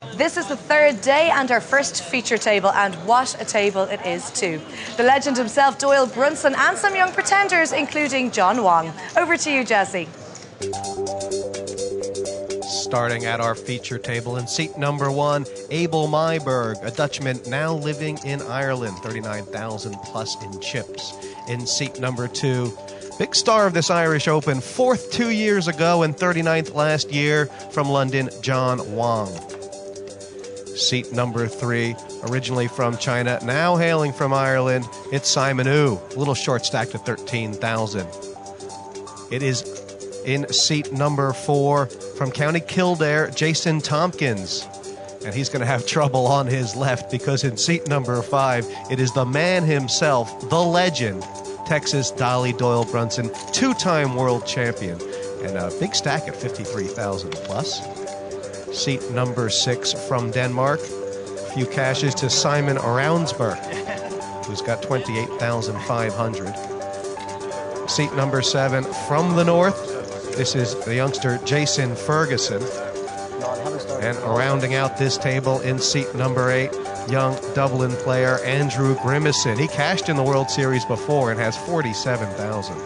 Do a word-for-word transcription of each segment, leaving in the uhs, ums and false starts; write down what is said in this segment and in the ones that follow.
This is the third day and our first feature table, and what a table it is too. The legend himself, Doyle Brunson, and some young pretenders, including John Wong. Over to you, Jesse. Starting at our feature table in seat number one, Abel Myburgh, a Dutchman now living in Ireland, thirty-nine thousand plus in chips. In seat number two, big star of this Irish Open, fourth two years ago and thirty-ninth last year, from London, John Wong. Seat number three, originally from China, now hailing from Ireland, it's Simon Wu, a little short stacked at thirteen thousand. It is in seat number four, from County Kildare, Jason Tompkins. And he's going to have trouble on his left, because in seat number five, it is the man himself, the legend, Texas Dolly Doyle Brunson, two-time world champion, and a big stack at fifty-three thousand plus. Seat number six from Denmark, a few cashes to Simon Ravnsborg, who's got twenty-eight thousand five hundred. Seat number seven from the north, this is the youngster Jason Ferguson. And rounding out this table in seat number eight, young Dublin player Andrew Grimison. He cashed in the World Series before and has forty-seven thousand.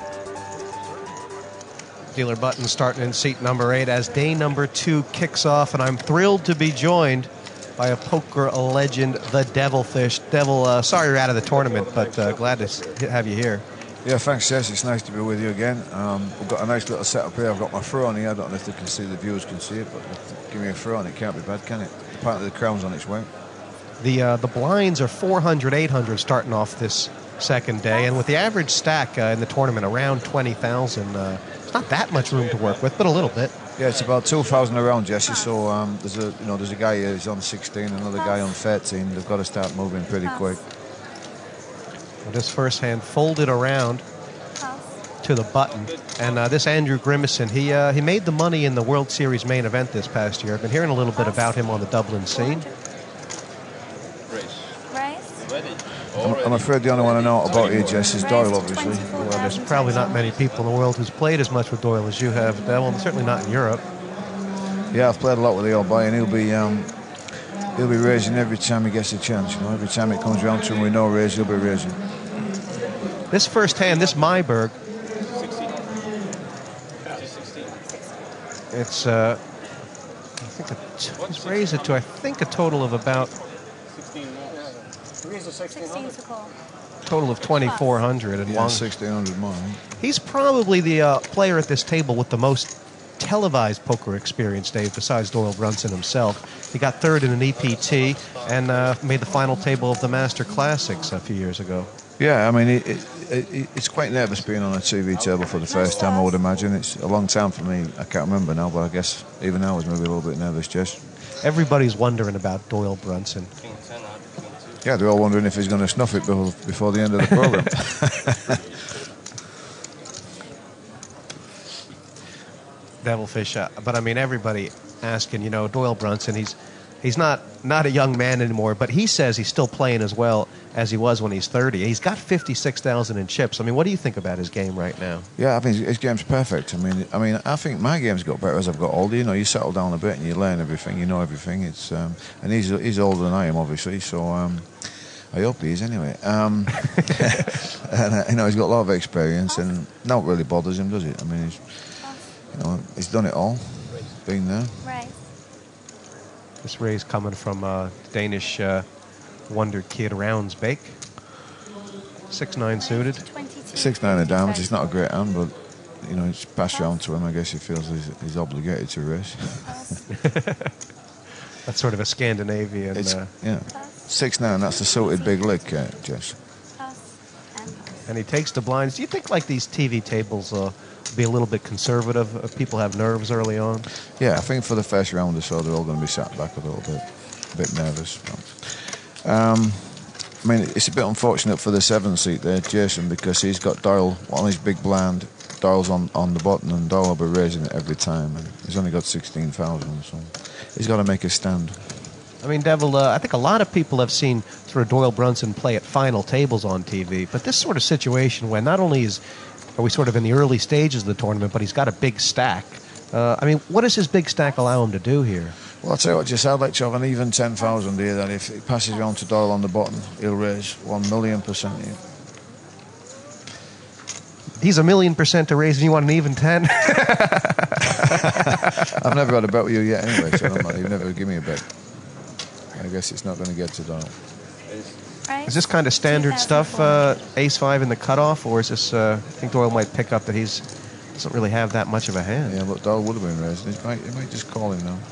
Dealer Button starting in seat number eight as day number two kicks off, and I'm thrilled to be joined by a poker legend, the Devilfish. Devil, uh, sorry you're out of the tournament, but uh, glad to have you here. Yeah, thanks, Jess. It's nice to be with you again. Um, we've got a nice little setup here. I've got my throw on here. I don't know if they can see, the viewers can see it, but give me a throw on it. Can't be bad, can it? Apparently the crown's on its way. The uh, the blinds are four hundred, eight hundred starting off this second day, and with the average stack uh, in the tournament around twenty thousand, uh, it's not that much room to work with, but a little bit. Yeah, it's about two thousand around, Jesse. So um, there's a you know there's a guy here who's on sixteen, another guy on thirteen. They've got to start moving pretty quick. Well, this first hand folded around to the button, and uh, this Andrew Grimison, he uh, he made the money in the World Series main event this past year. I've been hearing a little bit about him on the Dublin scene. I'm, I'm afraid the only one I know about here, Jess, is Doyle, obviously. Well, there's probably not many people in the world who's played as much with Doyle as you have, Devil. Certainly not in Europe. Yeah, I've played a lot with the old boy, and he'll be um, he'll be raising every time he gets a chance. You know, every time it comes around to him with no raise, he'll be raising. This first hand, this Myburgh, it's uh, I think a he's raised it to I think a total of about total of twenty-four hundred, and yeah, sixteen hundred more. He's probably the uh, player at this table with the most televised poker experience, Dave, besides Doyle Brunson himself. He got third in an E P T and uh, made the final table of the Master Classics a few years ago. Yeah, I mean, it, it, it, it's quite nervous being on a T V table for the first time, I would imagine. It's a long time for me. I can't remember now, but I guess even now I was maybe a little bit nervous, Jess. Everybody's wondering about Doyle Brunson. Yeah, they're all wondering if he's going to snuff it before, before the end of the program. Devilfish, uh, but I mean, everybody asking, you know, Doyle Brunson, he's he's not, not a young man anymore, but he says he's still playing as well as he was when he's thirty. He's got fifty-six thousand in chips. I mean, what do you think about his game right now? Yeah, I think his, his game's perfect. I mean, I mean, I think my game's got better as I've got older. You know, you settle down a bit and you learn everything, you know everything. It's um, and he's he's older than I am, obviously, so um, I hope he is anyway. Um, and uh, you know, he's got a lot of experience, and now it really bothers him, does it? I mean, he's, you know, he's done it all, been there. Right. This raise coming from uh, Danish uh, wonder kid Ravnsborg. six nine suited. six nine of diamonds. It's not a great hand, but you know, it's passed round to him. I guess he feels he's, he's obligated to raise. That's sort of a Scandinavian. Uh, yeah, six nine. That's the suited big lick, uh, Jess. And he takes the blinds. Do you think like these T V tables uh, be a little bit conservative? Uh, people have nerves early on. Yeah, I think for the first round or so, they're all going to be sat back a little bit, a bit nervous. Um, I mean, it's a bit unfortunate for the seven seat there, Jason, because he's got Doyle on his big blind. Doyle's on, on the button, and Doyle will be raising it every time. And he's only got sixteen thousand, so he's got to make a stand. I mean, Devil, uh, I think a lot of people have seen sort of Doyle Brunson play at final tables on T V, but this sort of situation when not only is are we sort of in the early stages of the tournament, but he's got a big stack. Uh, I mean, what does his big stack allow him to do here? Well, I'll tell you what, just I'd like to have an even ten thousand here, that if it passes around to Doyle on the bottom, he'll raise one million percent here. He's a million percent to raise and you want an even ten? I've never had a bet with you yet anyway, so I'm not, you've never given me a bet. I guess it's not going to get to Doyle. Right. Is this kind of standard stuff, uh, ace five in the cutoff, or is this, uh, I think Doyle might pick up that he's doesn't really have that much of a hand. Yeah, look, Doyle would have been raising. He might, he might just call him now.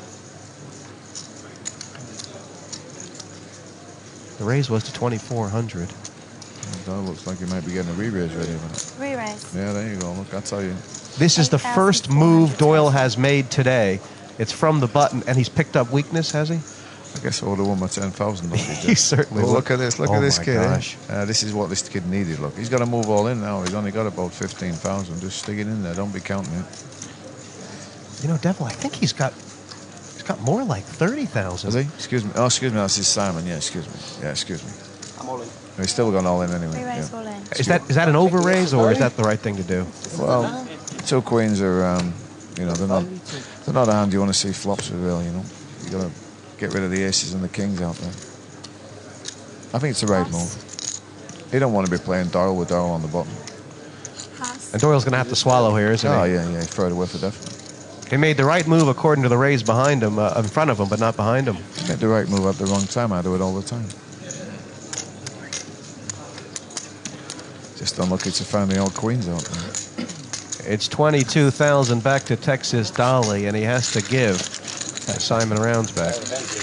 The raise was to twenty-four hundred. Doyle looks like he might be getting a re-raise ready. Re-raise. Yeah, there you go. Look, that's how you... This is the first move Doyle has made today. It's from the button, and he's picked up weakness, has he? I guess I would have won my ten thousand. He certainly well, would. Look at this. Look oh at this my kid. Gosh. Eh? Uh, this is what this kid needed. Look, he's got to move all in now. He's only got about fifteen thousand. Just stick it in there. Don't be counting it. You know, Devil, I think he's got he's got more like thirty thousand. Has he? Excuse me. Oh, excuse me. That's his Simon. Yeah, excuse me. Yeah, excuse me. I'm all in. He's still gone all in anyway. Re-raise Yeah. all in. Is that is that an over raise, or is that the right thing to do? Well, two queens are, um, you know, they're not they're not a hand you want to see flops with, really. You know, you got to get rid of the aces and the kings out there. I think it's the right move. You don't want to be playing Doyle with Doyle on the bottom. Pass. And Doyle's going to have to swallow here, isn't Oh he? yeah, yeah. Throw it away for definite. He made the right move according to the raise behind him, uh, in front of him, but not behind him. You make the right move at the wrong time. I do it all the time. Just unlucky to find the old queens out there. It's twenty-two thousand back to Texas Dolly, and he has to give that Simon Rounds back.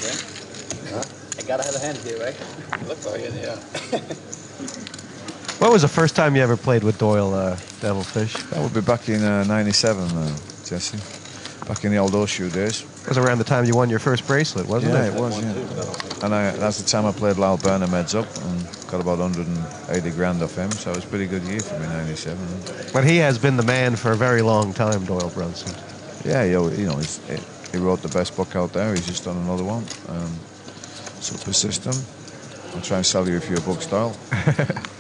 I gotta have a hand here, right? Looks like it, yeah. What was the first time you ever played with Doyle, uh, Devilfish? That would be back in uh, ninety-seven, uh, Jesse. Back in the old horseshoe days. It was around the time you won your first bracelet, wasn't Yeah, it? it was, yeah. And I, that's the time I played Lyle Burnham heads up and got about one hundred eighty grand off him, so it was a pretty good year for me, ninety-seven. But he has been the man for a very long time, Doyle Brunson. Yeah, you know, you know he's, he wrote the best book out there. He's just done another one. Um, Super System. I'll try and sell you a few books, Doyle.